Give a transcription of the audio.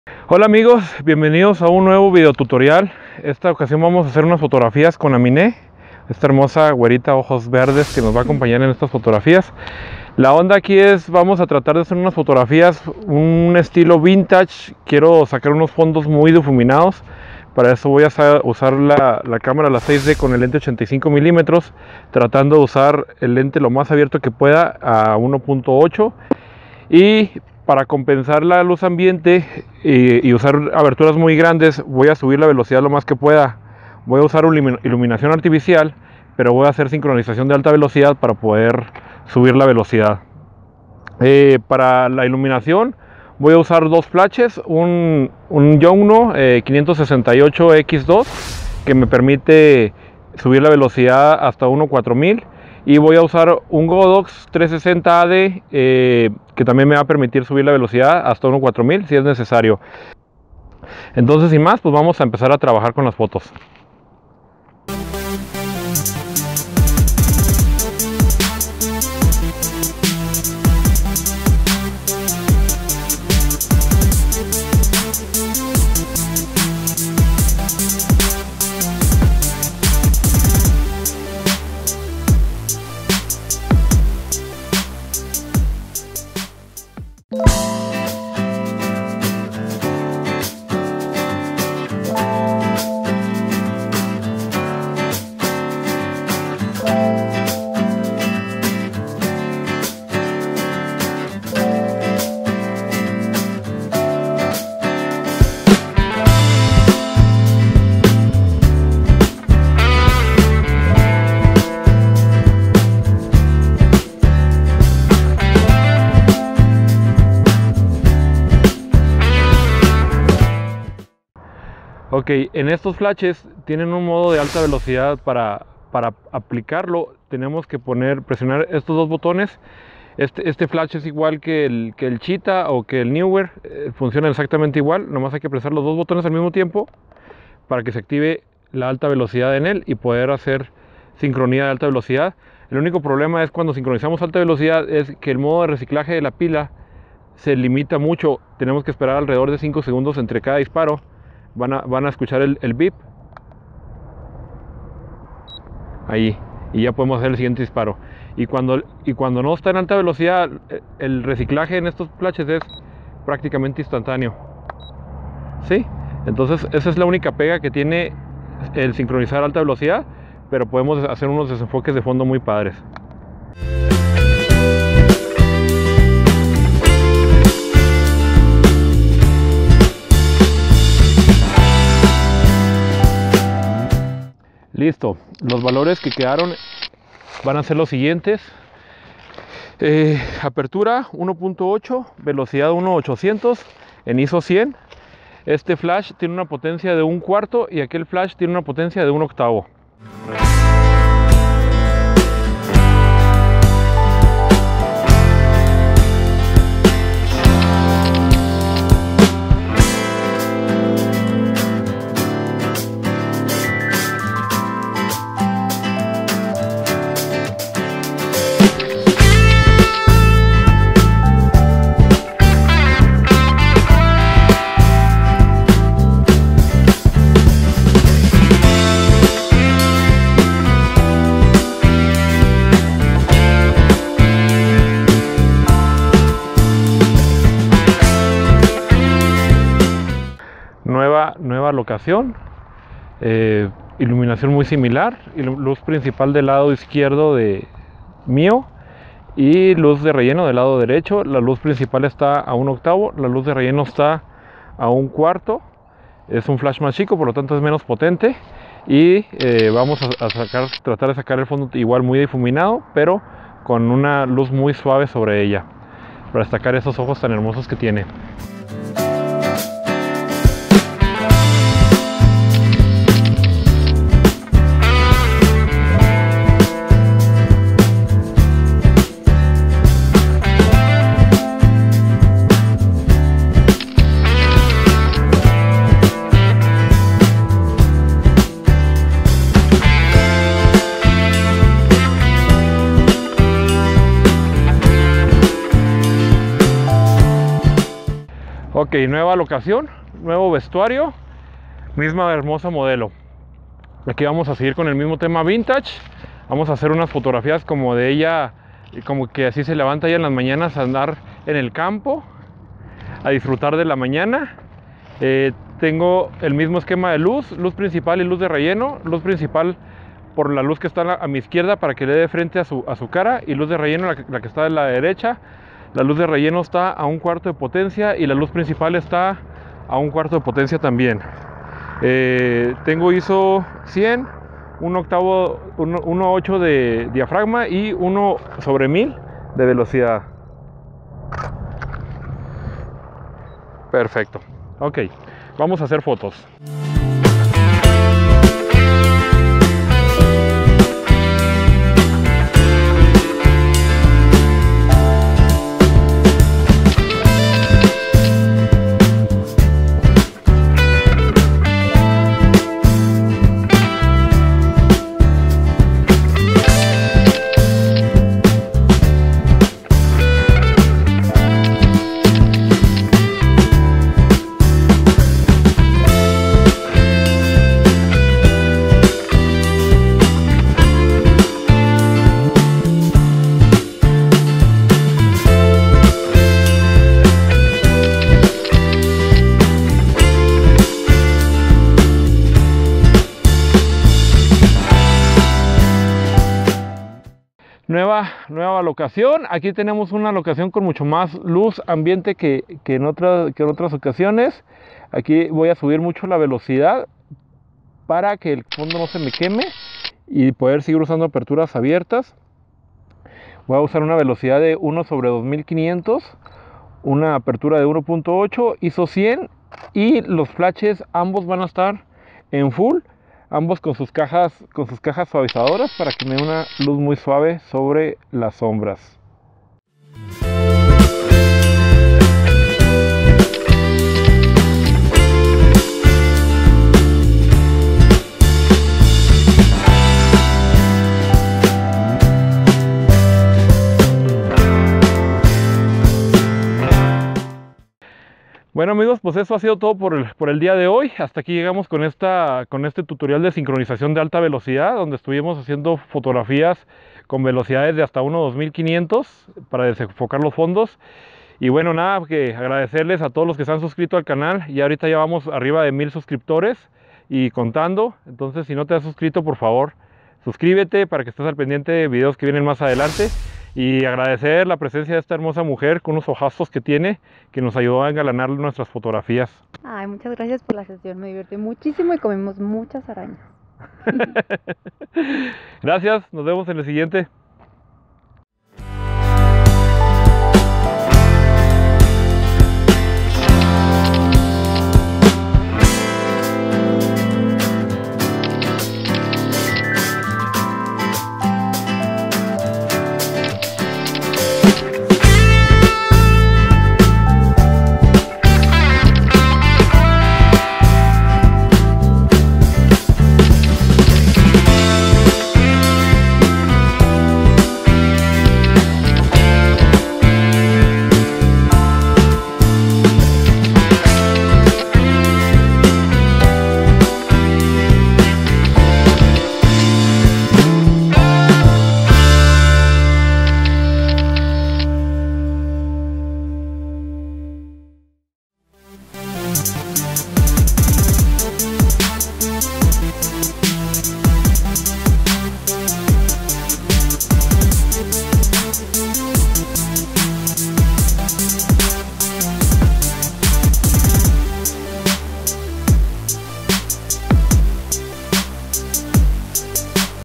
Hola amigos, bienvenidos a un nuevo video tutorial. Esta ocasión vamos a hacer unas fotografías con Aminé, esta hermosa güerita ojos verdes que nos va a acompañar en estas fotografías. La onda aquí es, vamos a tratar de hacer unas fotografías, un estilo vintage. Quiero sacar unos fondos muy difuminados. Para eso voy a usar la cámara, la 6D con el lente 85 milímetros, tratando de usar el lente lo más abierto que pueda a 1.8. Y para compensar la luz ambiente y usar aberturas muy grandes, voy a subir la velocidad lo más que pueda. Voy a usar iluminación artificial, pero voy a hacer sincronización de alta velocidad para poder subir la velocidad. Para la iluminación voy a usar dos flashes, un Yongnuo 568X2 que me permite subir la velocidad hasta 1.4000, y voy a usar un Godox 360 AD que también me va a permitir subir la velocidad hasta 1.4000 si es necesario. Entonces, sin más, pues vamos a empezar a trabajar con las fotos. Ok, en estos flashes tienen un modo de alta velocidad. Para aplicarlo tenemos que presionar estos dos botones. Este flash es igual que el Cheetah o que el Neewer, funciona exactamente igual, nomás hay que presionar los dos botones al mismo tiempo para que se active la alta velocidad en él y poder hacer sincronía de alta velocidad. El único problema es cuando sincronizamos alta velocidad es que el modo de reciclaje de la pila se limita mucho. Tenemos que esperar alrededor de 5 segundos entre cada disparo. Van a escuchar el beep ahí, y ya podemos hacer el siguiente disparo. Y cuando no está en alta velocidad, el reciclaje en estos flashes es prácticamente instantáneo. ¿Sí? Entonces esa es la única pega que tiene el sincronizar alta velocidad, pero podemos hacer unos desenfoques de fondo muy padres. Listo, los valores que quedaron van a ser los siguientes. Apertura 1.8, velocidad 1.800 en ISO 100. Este flash tiene una potencia de 1/4 y aquel flash tiene una potencia de 1/8. Nueva locación, iluminación muy similar, y luz principal del lado izquierdo mío y luz de relleno del lado derecho. La luz principal está a 1/8, la luz de relleno está a 1/4. Es un flash más chico, por lo tanto es menos potente, y vamos a tratar de sacar el fondo igual muy difuminado, pero con una luz muy suave sobre ella, para destacar esos ojos tan hermosos que tiene. Ok, Ok, nueva locación, nuevo vestuario, misma hermosa modelo. Aquí vamos a seguir con el mismo tema vintage. Vamos a hacer unas fotografías como de ella, como que así se levanta ella en las mañanas a andar en el campo, a disfrutar de la mañana. Tengo el mismo esquema de luz, luz principal y luz de relleno. Luz principal por la luz que está a mi izquierda para que le dé frente a su cara, y luz de relleno la que está a la derecha. La luz de relleno está a 1/4 de potencia y la luz principal está a 1/4 de potencia también. Tengo ISO 100, 1/8 de diafragma y 1/1000 de velocidad. Perfecto. Ok, vamos a hacer fotos. Nueva locación. Aquí tenemos una locación con mucho más luz ambiente que en otras ocasiones. Aquí voy a subir mucho la velocidad para que el fondo no se me queme y poder seguir usando aperturas abiertas. Voy a usar una velocidad de 1/2500, una apertura de 1.8, ISO 100, y los flashes ambos van a estar en full, ambos con sus cajas suavizadoras para que me dé una luz muy suave sobre las sombras. Bueno amigos, pues eso ha sido todo por el día de hoy. Hasta aquí llegamos con este tutorial de sincronización de alta velocidad, donde estuvimos haciendo fotografías con velocidades de hasta 1/2500 para desenfocar los fondos. Y bueno, nada, que agradecerles a todos los que se han suscrito al canal. Y ahorita ya vamos arriba de 1000 suscriptores y contando. Entonces, si no te has suscrito, por favor, suscríbete para que estés al pendiente de videos que vienen más adelante. Y agradecer la presencia de esta hermosa mujer con unos ojazos que tiene, que nos ayudó a engalanar nuestras fotografías. Ay, muchas gracias por la sesión, me divertí muchísimo y comimos muchas arañas. Gracias, nos vemos en el siguiente.